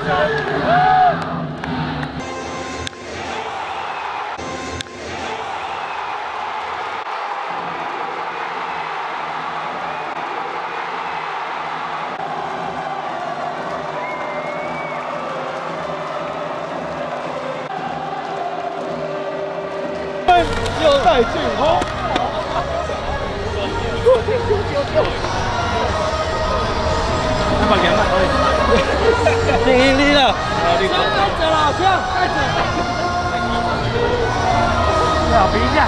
又带进攻。那把两个，你了，带走了，这样带走。要比一下。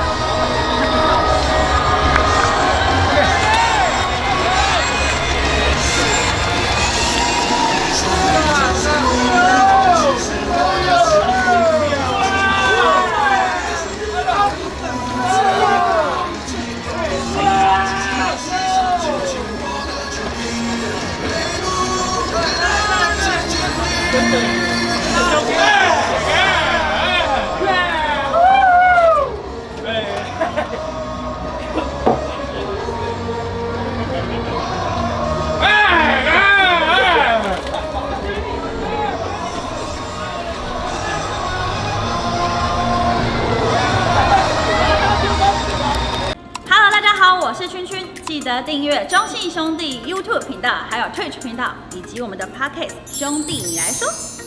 我是圈圈，记得订阅中信兄弟 YouTube 频道，还有 Twitch 频道，以及我们的 Podcast 兄弟你来说。